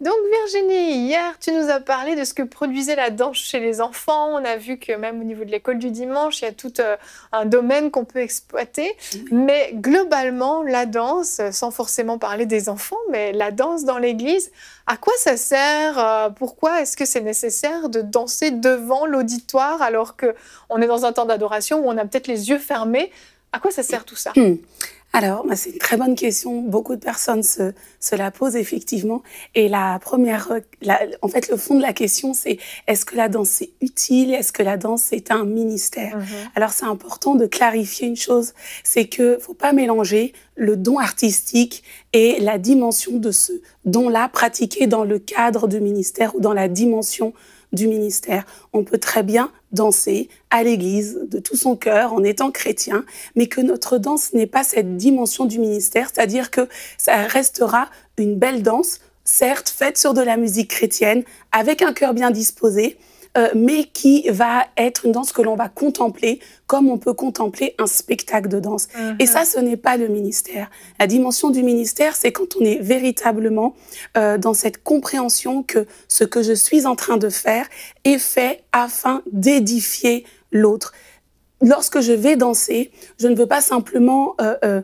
Donc Virginie, hier tu nous as parlé de ce que produisait la danse chez les enfants. On a vu que même au niveau de l'école du dimanche, il y a tout un domaine qu'on peut exploiter. Mais globalement, la danse, sans forcément parler des enfants, mais la danse dans l'église, à quoi ça sert? Pourquoi est-ce que c'est nécessaire de danser devant l'auditoire alors qu'on est dans un temps d'adoration où on a peut-être les yeux fermés? À quoi ça sert tout ça? Alors, c'est une très bonne question. Beaucoup de personnes se la posent effectivement. Et la première, en fait, le fond de la question, c'est est-ce que la danse est utile? Est-ce que la danse est un ministère? Alors, c'est important de clarifier une chose, c'est que faut pas mélanger le don artistique et la dimension de ce don-là pratiqué dans le cadre du ministère ou dans la dimension du ministère. On peut très bien danser à l'église de tout son cœur en étant chrétien, mais que notre danse n'ait pas cette dimension du ministère, c'est-à-dire que ça restera une belle danse, certes faite sur de la musique chrétienne, avec un cœur bien disposé, mais qui va être une danse que l'on va contempler comme on peut contempler un spectacle de danse. Et ça, ce n'est pas le ministère. La dimension du ministère, c'est quand on est véritablement dans cette compréhension que ce que je suis en train de faire est fait afin d'édifier l'autre. Lorsque je vais danser, je ne veux pas simplement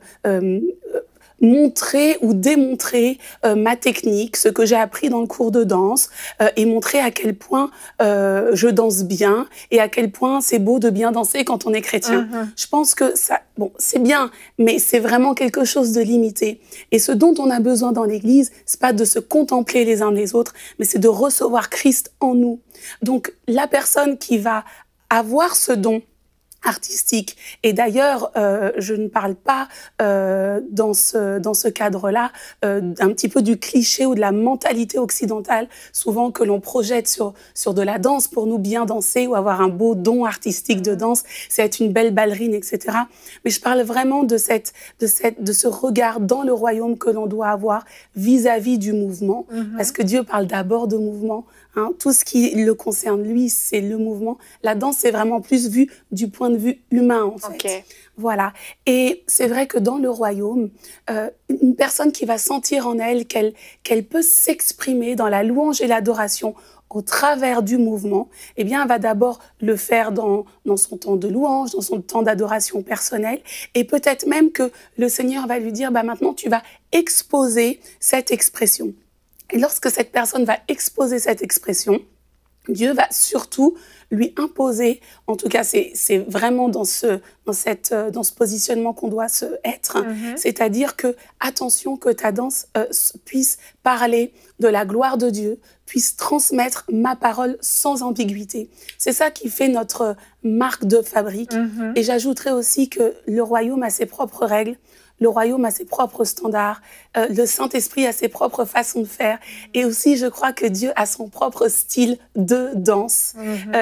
montrer ou démontrer ma technique, ce que j'ai appris dans le cours de danse, et montrer à quel point je danse bien et à quel point c'est beau de bien danser quand on est chrétien. Je pense que ça, bon, c'est bien, mais c'est vraiment quelque chose de limité. Et ce dont on a besoin dans l'Église, c'est pas de se contempler les uns les autres, mais c'est de recevoir Christ en nous. Donc, la personne qui va avoir ce don artistique. Et d'ailleurs, je ne parle pas dans ce cadre-là un petit peu du cliché ou de la mentalité occidentale, souvent que l'on projette sur de la danse pour nous bien danser ou avoir un beau don artistique de danse, c'est être une belle ballerine, etc. Mais je parle vraiment de ce regard dans le royaume que l'on doit avoir vis-à-vis du mouvement, parce que Dieu parle d'abord de mouvement. Hein, tout ce qui le concerne, lui, c'est le mouvement. La danse, c'est vraiment plus vu du point de vue humain, en fait. Voilà. Et c'est vrai que dans le royaume, une personne qui va sentir en elle qu'elle peut s'exprimer dans la louange et l'adoration au travers du mouvement, eh bien, elle va d'abord le faire dans son temps de louange, dans son temps d'adoration personnelle. Et peut-être même que le Seigneur va lui dire, bah, maintenant, tu vas exposer cette expression. Et lorsque cette personne va exposer cette expression, Dieu va surtout lui imposer, en tout cas c'est vraiment dans ce positionnement qu'on doit être, c'est-à-dire que attention que ta danse puisse parler de la gloire de Dieu, puisse transmettre ma parole sans ambiguïté. C'est ça qui fait notre marque de fabrique. Et j'ajouterais aussi que le royaume a ses propres règles. Le royaume a ses propres standards, le Saint-Esprit a ses propres façons de faire. Et aussi, je crois que Dieu a son propre style de danse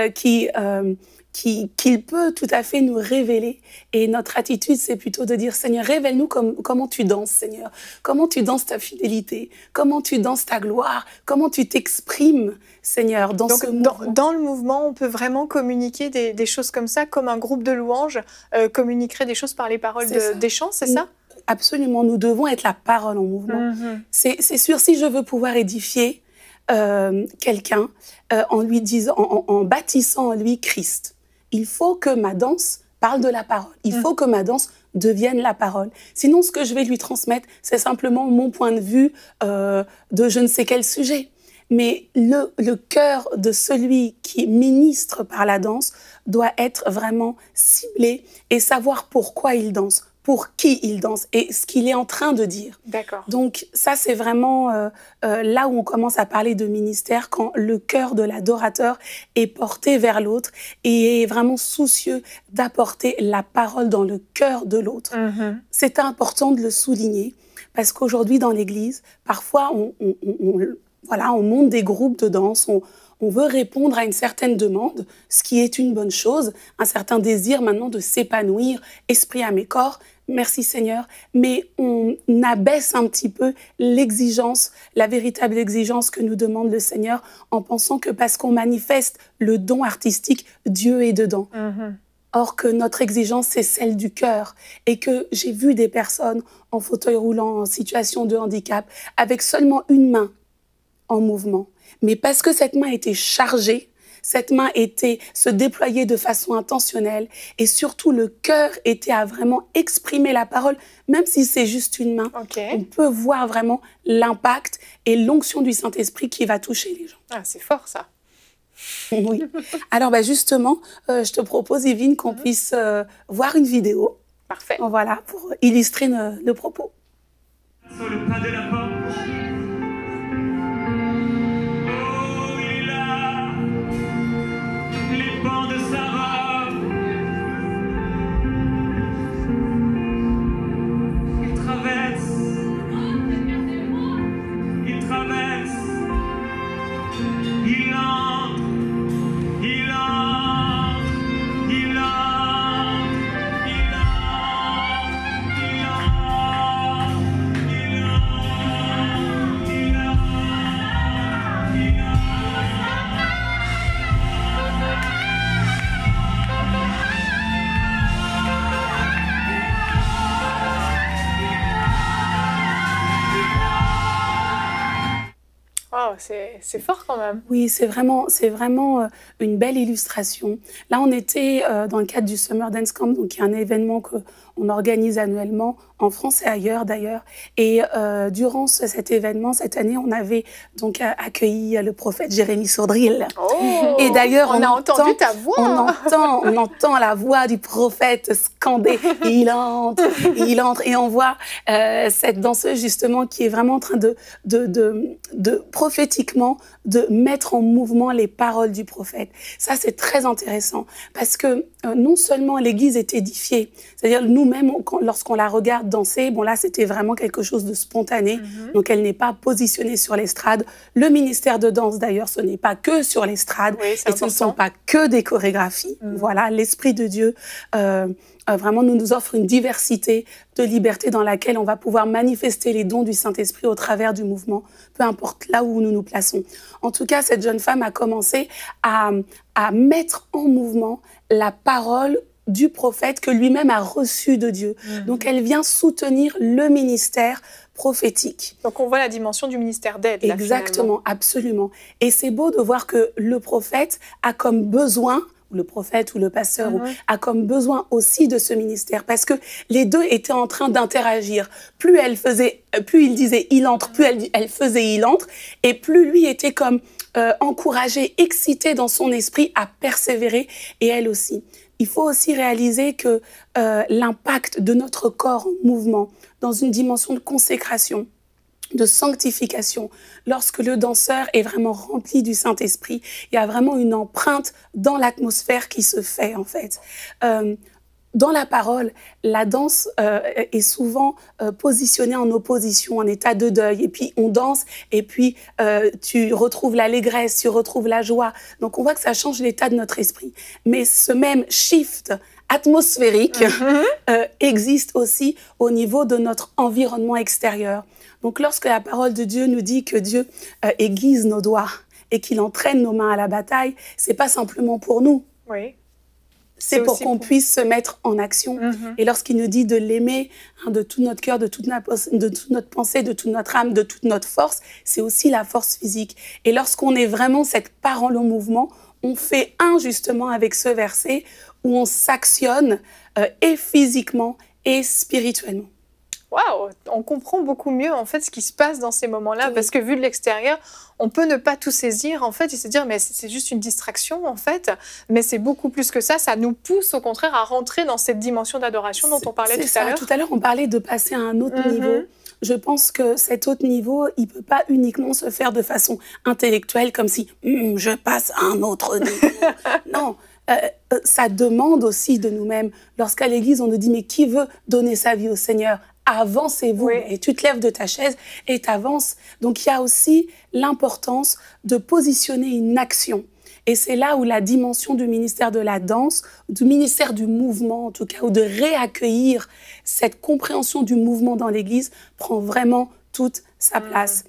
qu'il peut tout à fait nous révéler. Et notre attitude, c'est plutôt de dire, Seigneur, révèle-nous comment tu danses, Seigneur. Comment tu danses ta fidélité, comment tu danses ta gloire, comment tu t'exprimes, Seigneur, dans ce mouvement. Dans le mouvement, on peut vraiment communiquer des choses comme ça, comme un groupe de louanges communiquerait des choses par les paroles des chants, c'est ça? Absolument, nous devons être la parole en mouvement. C'est sûr, si je veux pouvoir édifier quelqu'un en bâtissant en lui Christ, il faut que ma danse parle de la parole. Il faut que ma danse devienne la parole. Sinon, ce que je vais lui transmettre, c'est simplement mon point de vue de je ne sais quel sujet. Mais le cœur de celui qui ministre par la danse doit être vraiment ciblé et savoir pourquoi il danse, pour qui il danse et ce qu'il est en train de dire. D'accord. Donc ça, c'est vraiment là où on commence à parler de ministère, quand le cœur de l'adorateur est porté vers l'autre et est vraiment soucieux d'apporter la parole dans le cœur de l'autre. C'est important de le souligner parce qu'aujourd'hui, dans l'Église, parfois, on monte des groupes de danse, on veut répondre à une certaine demande, ce qui est une bonne chose, un certain désir maintenant de s'épanouir, esprit, âme et corps. Merci Seigneur, mais on abaisse un petit peu l'exigence, la véritable exigence que nous demande le Seigneur en pensant que parce qu'on manifeste le don artistique, Dieu est dedans. Or que notre exigence, c'est celle du cœur et que j'ai vu des personnes en fauteuil roulant, en situation de handicap, avec seulement une main, en mouvement. Mais parce que cette main était chargée, cette main se déployait de façon intentionnelle et surtout le cœur était à vraiment exprimer la parole, même si c'est juste une main. On peut voir vraiment l'impact et l'onction du Saint-Esprit qui va toucher les gens. Ah, c'est fort ça. Oui. Alors justement, je te propose, Yveline, qu'on puisse voir une vidéo. Parfait. Voilà, pour illustrer nos propos. Sur le pas de la porte. Oh, il est là. Les pans de sa robe. Il traverse. Il traverse. Il entre. Il entre. Il entre. Il entre. Il entre. Wow, c'est fort quand même. Oui, c'est vraiment une belle illustration. Là, on était dans le cadre du Summer Dance Camp, donc il y a un événement qu'on organise annuellement en France et ailleurs d'ailleurs. Et durant cet événement, cette année, on avait donc accueilli le prophète Jérémie Sourdril. Oh, et d'ailleurs, on a entendu ta voix. On entend la voix du prophète scander. Il entre, il entre. Et on voit cette danseuse justement qui est vraiment en train de prophétiquement de mettre en mouvement les paroles du prophète. Ça, c'est très intéressant parce que non seulement l'Église est édifiée, c'est-à-dire nous-mêmes, lorsqu'on la regarde danser, bon là, c'était vraiment quelque chose de spontané, donc elle n'est pas positionnée sur l'estrade. Le ministère de danse, d'ailleurs, ce n'est pas que sur l'estrade, et ce ne sont pas que des chorégraphies. Voilà, l'Esprit de Dieu vraiment nous offre une diversité de liberté dans laquelle on va pouvoir manifester les dons du Saint-Esprit au travers du mouvement, peu importe là où nous nous plaçons. En tout cas, cette jeune femme a commencé à mettre en mouvement la parole du prophète que lui-même a reçu de Dieu. Donc, elle vient soutenir le ministère prophétique. Donc, on voit la dimension du ministère d'aide. Exactement, absolument. Et c'est beau de voir que le prophète a comme besoin, le prophète ou le pasteur a comme besoin aussi de ce ministère parce que les deux étaient en train d'interagir. Plus il disait il entre, plus elle faisait il entre, et plus lui était comme encouragé, excité dans son esprit à persévérer, et elle aussi. Il faut aussi réaliser que l'impact de notre corps en mouvement dans une dimension de consécration, de sanctification, lorsque le danseur est vraiment rempli du Saint-Esprit, il y a vraiment une empreinte dans l'atmosphère qui se fait en fait. Dans la parole, la danse est souvent positionnée en opposition, en état de deuil. Et puis, on danse et puis tu retrouves l'allégresse, tu retrouves la joie. Donc, on voit que ça change l'état de notre esprit. Mais ce même shift atmosphérique existe aussi au niveau de notre environnement extérieur. Donc, lorsque la parole de Dieu nous dit que Dieu aiguise nos doigts et qu'il entraîne nos mains à la bataille, c'est pas simplement pour nous. Oui. C'est pour qu'on puisse se mettre en action. Et lorsqu'il nous dit de l'aimer de tout notre cœur, de toute notre pensée, de toute notre âme, de toute notre force, c'est aussi la force physique. Et lorsqu'on est vraiment cette parole en mouvement, on fait un justement avec ce verset où on s'actionne et physiquement et spirituellement. Waouh, on comprend beaucoup mieux en fait ce qui se passe dans ces moments-là, parce que vu de l'extérieur, on peut ne pas tout saisir en fait et se dire mais c'est juste une distraction en fait, mais c'est beaucoup plus que ça. Ça nous pousse au contraire à rentrer dans cette dimension d'adoration dont on parlait tout à l'heure. Tout à l'heure, on parlait de passer à un autre niveau. Je pense que cet autre niveau, il peut pas uniquement se faire de façon intellectuelle, comme si je passe à un autre niveau. Non. Ça demande aussi de nous-mêmes. Lorsqu'à l'église, on nous dit mais qui veut donner sa vie au Seigneur? Avancez-vous, et tu te lèves de ta chaise et t'avances. Donc, il y a aussi l'importance de positionner une action. Et c'est là où la dimension du ministère de la danse, du ministère du mouvement en tout cas, ou de réaccueillir cette compréhension du mouvement dans l'Église, prend vraiment toute sa place.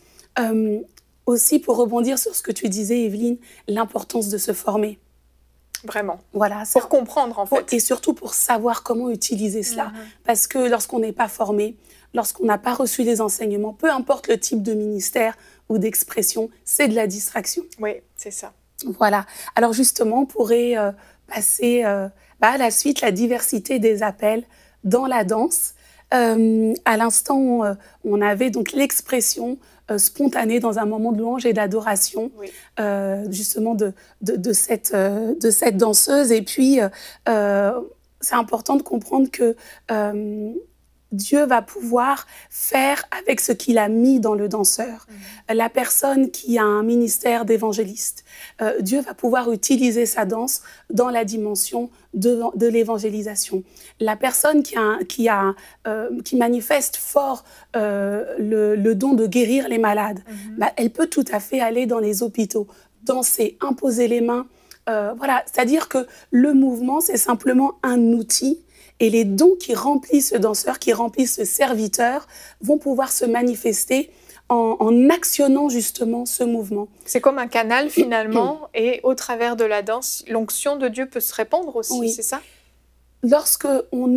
Aussi, pour rebondir sur ce que tu disais, Evelyne, l'importance de se former. Vraiment. Voilà, pour comprendre en fait. Et surtout pour savoir comment utiliser cela. Parce que lorsqu'on n'est pas formé, lorsqu'on n'a pas reçu les enseignements, peu importe le type de ministère, ou d'expression, c'est de la distraction. Oui, c'est ça. Voilà. Alors justement, on pourrait passer à la suite, la diversité des appels dans la danse. À l'instant, on avait donc l'expression spontanée dans un moment de louange et d'adoration, Oui. justement de cette danseuse. Et puis, c'est important de comprendre que Dieu va pouvoir faire avec ce qu'il a mis dans le danseur. La personne qui a un ministère d'évangéliste, Dieu va pouvoir utiliser sa danse dans la dimension de l'évangélisation. La personne qui manifeste fort le don de guérir les malades, elle peut tout à fait aller dans les hôpitaux, danser, imposer les mains. Voilà, c'est-à-dire que le mouvement, c'est simplement un outil. Et les dons qui remplissent ce danseur, qui remplissent ce serviteur, vont pouvoir se manifester en actionnant justement ce mouvement. C'est comme un canal finalement, et au travers de la danse, l'onction de Dieu peut se répandre aussi, Oui. c'est ça? Lorsque on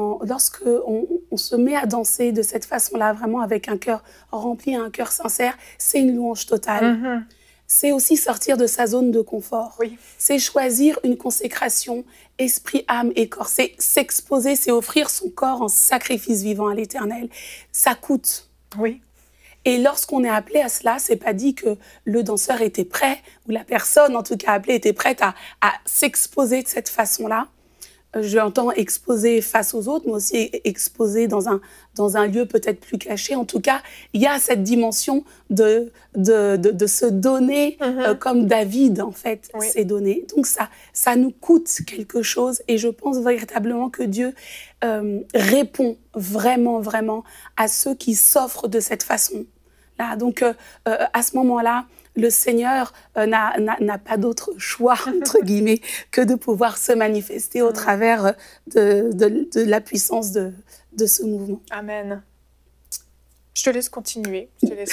se met à danser de cette façon-là, vraiment avec un cœur rempli, un cœur sincère, c'est une louange totale. C'est aussi sortir de sa zone de confort. Oui. C'est choisir une consécration, esprit, âme et corps. C'est s'exposer, c'est offrir son corps en sacrifice vivant à l'Éternel. Ça coûte. Oui. Et lorsqu'on est appelé à cela, c'est pas dit que le danseur était prêt, ou la personne, en tout cas appelée, était prête à s'exposer de cette façon-là. J'entends exposer face aux autres, mais aussi exposer dans un lieu peut-être plus caché. En tout cas, il y a cette dimension de se donner comme David, en fait, s'est donné. Donc ça nous coûte quelque chose, et je pense véritablement que Dieu répond vraiment, vraiment à ceux qui s'offrent de cette façon-là. Donc, à ce moment-là, le Seigneur n'a pas d'autre choix, entre guillemets, que de pouvoir se manifester au travers de la puissance de ce mouvement. Amen. Je te laisse continuer.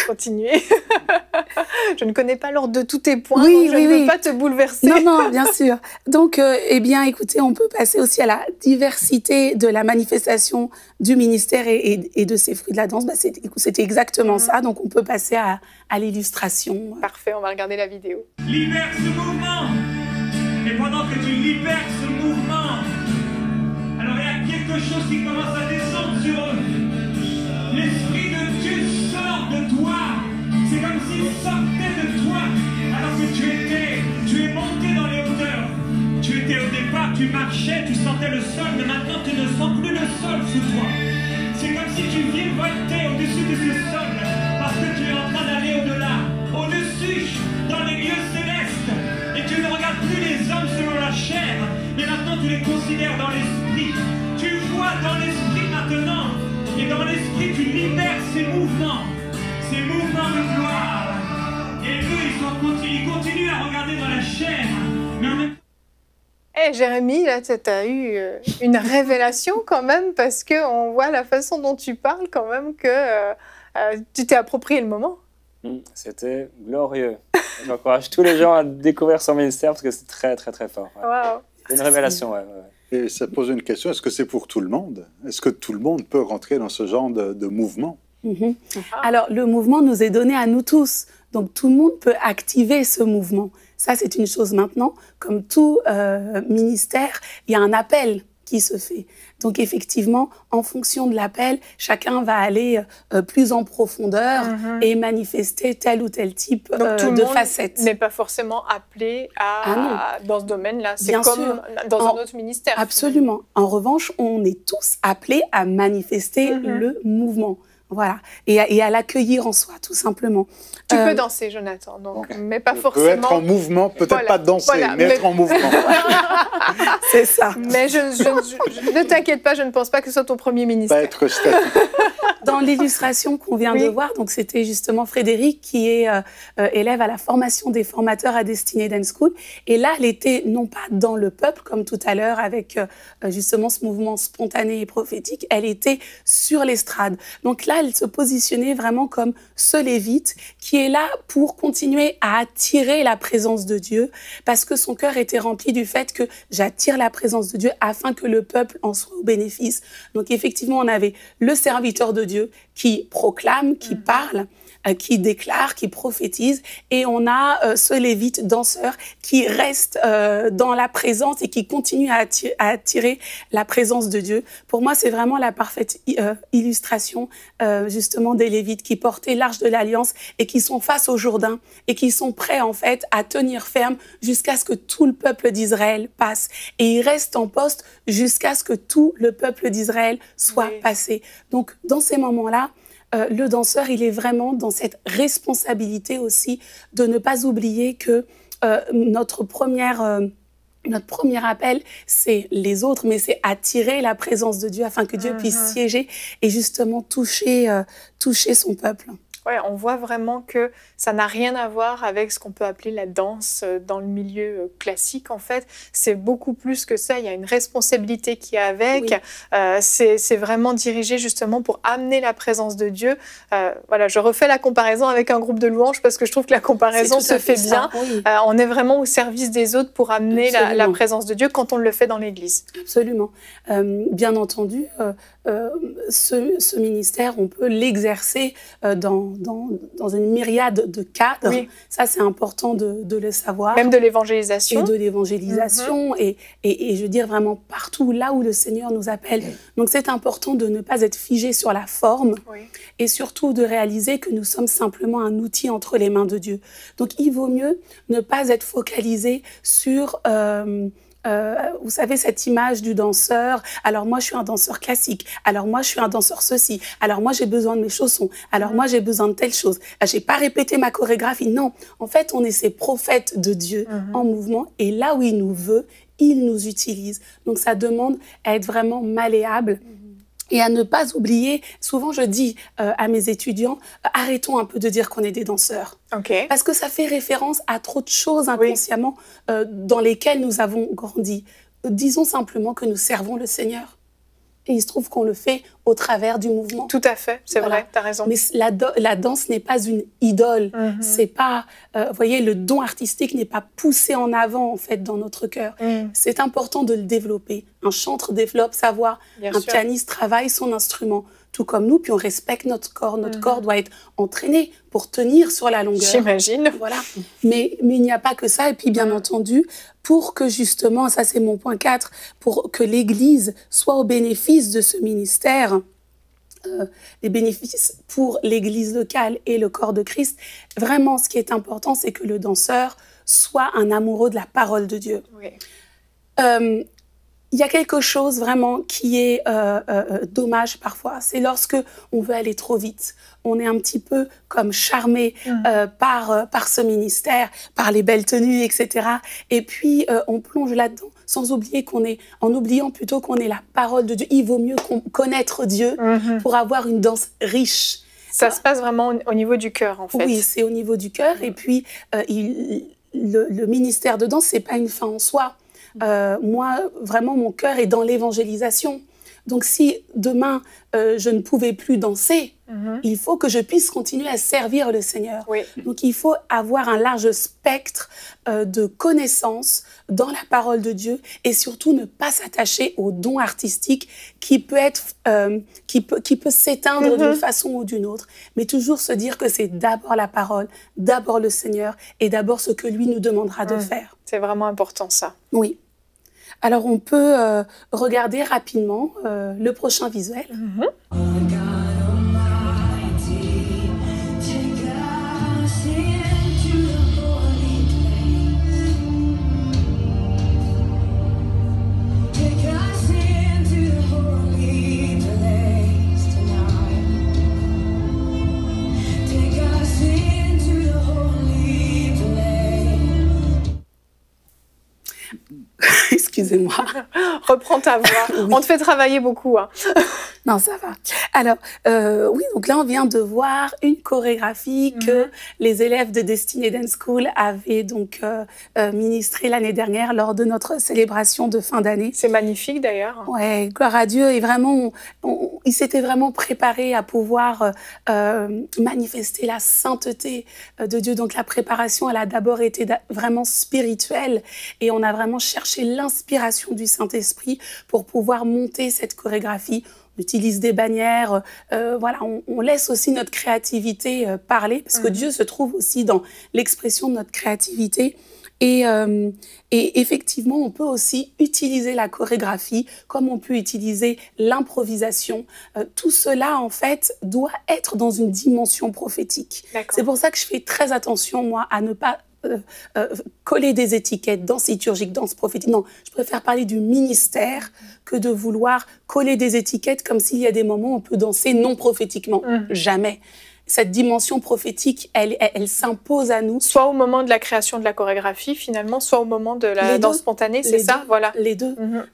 Je ne connais pas l'ordre de tous tes points, donc je ne veux pas te bouleverser. Non, bien sûr. Donc, écoutez, on peut passer aussi à la diversité de la manifestation du ministère et de ses fruits de la danse. C'était exactement ça, donc on peut passer à l'illustration. Parfait, on va regarder la vidéo. Libère ce mouvement. Et pendant que tu libères ce mouvement, alors il y a quelque chose qui commence à descendre sur eux. L'Esprit de Dieu sort de toi. C'est comme s'il sortait de toi. Alors que tu es monté dans les hauteurs. Tu étais au départ, tu marchais, tu sentais le sol, mais maintenant tu ne sens plus le sol sous toi. C'est comme si tu virevoltais au-dessus de ce sol, parce que tu es en train d'aller au-delà, au-dessus, dans les lieux célestes. Et tu ne regardes plus les hommes selon la chair, mais maintenant tu les considères dans l'esprit. Tu vois dans l'esprit maintenant. Et dans l'esprit, tu libères ces mouvements de gloire. Et eux, ils continuent à regarder dans la chair. Mais en même temps... Jérémy, là, tu as eu une révélation quand même, parce qu'on voit la façon dont tu parles quand même que tu t'es approprié le moment. C'était glorieux. J'encourage tous les gens à découvrir son ministère parce que c'est très, très, très fort. Ouais. Wow. C'est une révélation, ouais. Et ça pose une question, est-ce que c'est pour tout le monde? Est-ce que tout le monde peut rentrer dans ce genre de mouvement? Alors, le mouvement nous est donné à nous tous. Donc, tout le monde peut activer ce mouvement. Ça, c'est une chose maintenant. Comme tout ministère, il y a un appel qui se fait. Donc, effectivement, en fonction de l'appel, chacun va aller plus en profondeur et manifester tel ou tel type de facettes. N'est pas forcément appelé dans ce domaine-là. C'est Bien comme sûr. dans un autre ministère. Absolument. En revanche, on est tous appelés à manifester le mouvement. Voilà. Et à l'accueillir en soi, tout simplement. Tu peux danser, Jonathan, donc, mais pas forcément... Peut être en mouvement, peut-être pas danser, mais être en mouvement. C'est ça. Mais ne t'inquiète pas, je ne pense pas que ce soit ton premier ministère. Pas être statique. Dans l'illustration qu'on vient de voir, donc c'était justement Frédéric qui est élève à la formation des formateurs à Destiny Dance School. Et là, elle était non pas dans le peuple, comme tout à l'heure, avec justement ce mouvement spontané et prophétique, elle était sur l'estrade. Donc là, elle se positionnait vraiment comme ce lévite qui est là pour continuer à attirer la présence de Dieu, parce que son cœur était rempli du fait que j'attire la présence de Dieu afin que le peuple en soit au bénéfice. Donc effectivement, on avait le serviteur de Dieu qui proclame, qui parle, qui déclare, qui prophétise, et on a ce lévite danseur qui reste dans la présence et qui continue à attirer la présence de Dieu. Pour moi, c'est vraiment la parfaite illustration justement des lévites qui portaient l'arche de l'Alliance et qui sont face au Jourdain et qui sont prêts en fait à tenir ferme jusqu'à ce que tout le peuple d'Israël passe. Et ils restent en poste jusqu'à ce que tout le peuple d'Israël soit passé. Donc, dans ces moments-là, le danseur, il est vraiment dans cette responsabilité aussi de ne pas oublier que notre premier appel, c'est les autres, mais c'est attirer la présence de Dieu afin que Dieu puisse siéger et justement toucher son peuple. Ouais, on voit vraiment que ça n'a rien à voir avec ce qu'on peut appeler la danse dans le milieu classique. En fait, c'est beaucoup plus que ça. Il y a une responsabilité qui est avec. Oui. C'est vraiment dirigé justement pour amener la présence de Dieu. Voilà, je refais la comparaison avec un groupe de louanges parce que je trouve que la comparaison se fait bien. Oui. On est vraiment au service des autres pour amener la présence de Dieu quand on le fait dans l'Église. Absolument. Bien entendu, ce ministère, on peut l'exercer dans une myriade de cadres. Oui. Ça, c'est important de le savoir. Même de l'évangélisation. Et de l'évangélisation. Et je veux dire vraiment partout, là où le Seigneur nous appelle. Donc, c'est important de ne pas être figé sur la forme. Oui. Et surtout de réaliser que nous sommes simplement un outil entre les mains de Dieu. Donc, il vaut mieux ne pas être focalisé sur... vous savez, cette image du danseur. Alors moi, je suis un danseur classique. Alors moi, je suis un danseur ceci. Alors moi, j'ai besoin de mes chaussons. Alors moi, j'ai besoin de telle chose. J'ai pas répété ma chorégraphie. Non, en fait, on est ces prophètes de Dieu en mouvement. Et là où il nous veut, il nous utilise. Donc ça demande à être vraiment malléable. Et à ne pas oublier, souvent je dis à mes étudiants, arrêtons un peu de dire qu'on est des danseurs. Okay. Parce que ça fait référence à trop de choses inconsciemment dans lesquelles nous avons grandi. Disons simplement que nous servons le Seigneur. Et il se trouve qu'on le fait au travers du mouvement. Tout à fait, c'est vrai, tu as raison. Mais la danse n'est pas une idole. C'est pas, vous voyez, le don artistique n'est pas poussé en avant, en fait, dans notre cœur. C'est important de le développer. Un chantre développe sa voix, pianiste travaille son instrument. Tout comme nous, puis on respecte notre corps. Notre corps doit être entraîné pour tenir sur la longueur. J'imagine. Voilà. Mais il n'y a pas que ça. Et puis, bien entendu, pour que justement, ça c'est mon point 4, pour que l'Église soit au bénéfice de ce ministère, les bénéfices pour l'Église locale et le corps de Christ, vraiment, ce qui est important, c'est que le danseur soit un amoureux de la parole de Dieu. Oui. Il y a quelque chose vraiment qui est dommage parfois. C'est lorsque on veut aller trop vite. On est un petit peu comme charmé par ce ministère, par les belles tenues, etc. Et puis on plonge là-dedans, sans oublier en oubliant plutôt qu'on est la parole de Dieu. Il vaut mieux connaître Dieu pour avoir une danse riche. Ça se passe vraiment au niveau du cœur, en fait. Oui, c'est au niveau du cœur. Et puis le ministère de danse, c'est pas une fin en soi. Moi, vraiment, mon cœur est dans l'évangélisation. Donc, si demain, je ne pouvais plus danser, il faut que je puisse continuer à servir le Seigneur. Oui. Donc, il faut avoir un large spectre de connaissances dans la parole de Dieu et surtout ne pas s'attacher au don artistique qui peut s'éteindre d'une façon ou d'une autre, mais toujours se dire que c'est d'abord la parole, d'abord le Seigneur et d'abord ce que lui nous demandera de faire. C'est vraiment important, ça. Oui. Alors, on peut regarder rapidement le prochain visuel. Excusez-moi. Reprends ta voix. Oui. On te fait travailler beaucoup. Hein. Non, ça va. Alors, oui, donc là, on vient de voir une chorégraphie que les élèves de Destiny Dance School avaient donc ministrée l'année dernière lors de notre célébration de fin d'année. C'est magnifique, d'ailleurs. Ouais, gloire à Dieu. Et vraiment, ils s'étaient vraiment préparés à pouvoir manifester la sainteté de Dieu. Donc, la préparation, elle a d'abord été vraiment spirituelle. Et on a vraiment cherché l'inspiration du Saint-Esprit pour pouvoir monter cette chorégraphie. utilise des bannières. Voilà, on laisse aussi notre créativité parler, parce que Dieu se trouve aussi dans l'expression de notre créativité. Et effectivement, on peut aussi utiliser la chorégraphie, comme on peut utiliser l'improvisation. Tout cela, en fait, doit être dans une dimension prophétique. C'est pour ça que je fais très attention, moi, à ne pas coller des étiquettes, danse liturgique, danse prophétique. Non, je préfère parler du ministère que de vouloir coller des étiquettes comme s'il y a des moments où on peut danser non prophétiquement. Jamais. Cette dimension prophétique, elle s'impose à nous. Soit au moment de la création de la chorégraphie, finalement, soit au moment de la danse spontanée, c'est ça? Voilà. Les deux.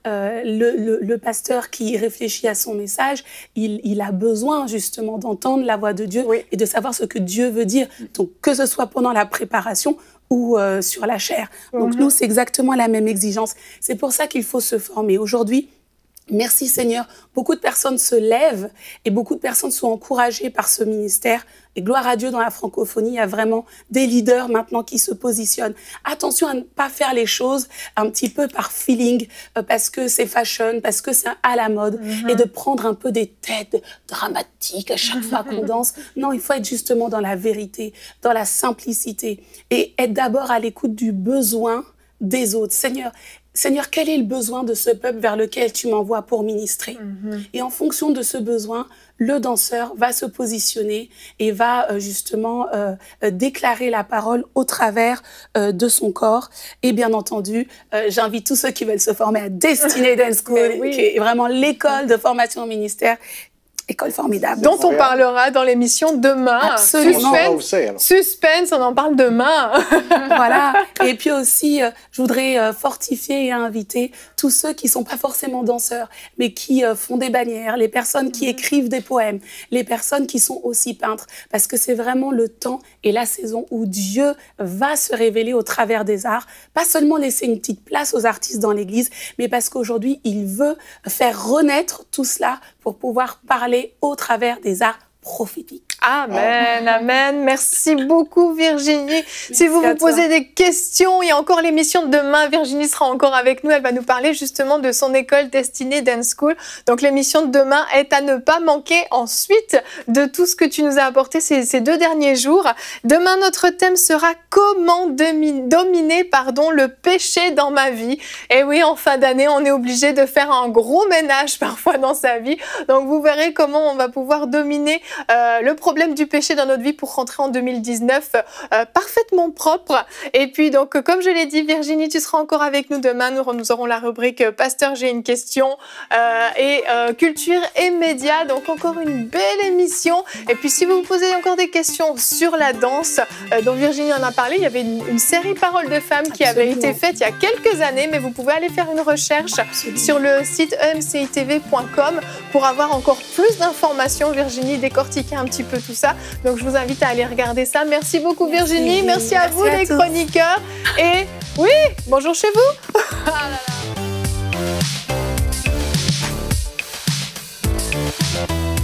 Le pasteur qui réfléchit à son message, il a besoin justement d'entendre la voix de Dieu et de savoir ce que Dieu veut dire. Donc, que ce soit pendant la préparation ou sur la chair. Donc, nous, c'est exactement la même exigence. C'est pour ça qu'il faut se former. Aujourd'hui, merci Seigneur, beaucoup de personnes se lèvent et beaucoup de personnes sont encouragées par ce ministère. Et gloire à Dieu, dans la francophonie, il y a vraiment des leaders maintenant qui se positionnent. Attention à ne pas faire les choses un petit peu par feeling, parce que c'est fashion, parce que c'est à la mode, et de prendre un peu des têtes dramatiques à chaque fois qu'on danse. Non, il faut être justement dans la vérité, dans la simplicité, et être d'abord à l'écoute du besoin des autres. Seigneur, quel est le besoin de ce peuple vers lequel tu m'envoies pour ministrer? Et en fonction de ce besoin, le danseur va se positionner et va justement déclarer la parole au travers de son corps. Et bien entendu, j'invite tous ceux qui veulent se former à Destiny Dance School, qui est vraiment l'école de formation au ministère. École formidable. Dont on parlera dans l'émission demain. Absolument. Suspense, on en parle demain. Voilà. Et puis aussi, je voudrais fortifier et inviter tous ceux qui sont pas forcément danseurs, mais qui font des bannières, les personnes qui écrivent des poèmes, les personnes qui sont aussi peintres, parce que c'est vraiment le temps et la saison où Dieu va se révéler au travers des arts. Pas seulement laisser une petite place aux artistes dans l'Église, mais parce qu'aujourd'hui, il veut faire renaître tout cela pour pouvoir parler au travers des arts prophétiques. Amen, amen. Merci beaucoup Virginie. Merci. Si vous vous posez des questions, il y a encore l'émission de demain. Virginie sera encore avec nous. Elle va nous parler justement de son école Destiny Dance School. Donc l'émission de demain est à ne pas manquer. Ensuite de tout ce que tu nous as apporté ces 2 derniers jours. Demain, notre thème sera comment dominer le péché dans ma vie. Et oui, en fin d'année, on est obligé de faire un gros ménage parfois dans sa vie. Donc vous verrez comment on va pouvoir dominer le problème du péché dans notre vie pour rentrer en 2019 parfaitement propre. Et puis donc, comme je l'ai dit, Virginie, tu seras encore avec nous demain. Nous aurons la rubrique Pasteur, j'ai une question et culture et médias. Donc encore une belle émission. Et puis si vous vous posez encore des questions sur la danse, dont Virginie en a parlé, il y avait une série Paroles de femmes qui avait été faite il y a quelques années, mais vous pouvez aller faire une recherche sur le site emcitv.com pour avoir encore plus d'informations. Virginie décortiquer un petit peu tout ça. Donc, je vous invite à aller regarder ça. Merci beaucoup, Virginie. Merci à vous, les chroniqueurs. Et oui, bonjour chez vous. Ah là là.